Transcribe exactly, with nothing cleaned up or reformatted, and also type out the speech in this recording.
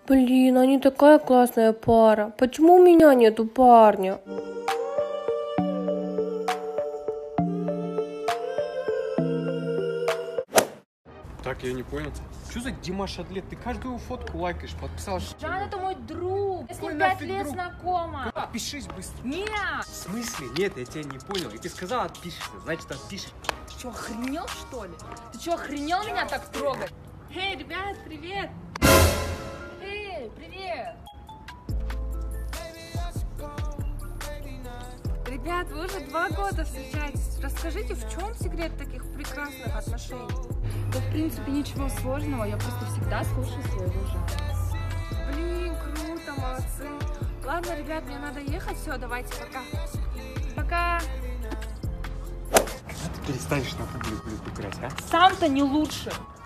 Блин, они такая классная пара. Почему у меня нету парня? Так, я не понял. Что за Димаш Атлет? Ты каждую фотку лайкаешь, подписалась. Жан, это мой друг. Я с Какой ним пять нафиг лет друг? знакома. Отпишись быстро. Нет! В смысле? Нет, я тебя не понял. И ты сказала отпишешься, значит отпишешь. Ты что, охренел, что ли? Ты что, охренел меня так трогать? Эй, ребят, привет! Эй, привет! Ребят, вы уже два года встречаетесь. Расскажите, в чем секрет таких прекрасных отношений? Да, в принципе, ничего сложного. Я просто всегда слушаю своего Жана. Блин, круто, молодцы. Ладно, ребят, мне надо ехать. Все, давайте, пока. Пока. Когда ты перестанешь на публику играть, а? Сам-то не лучше.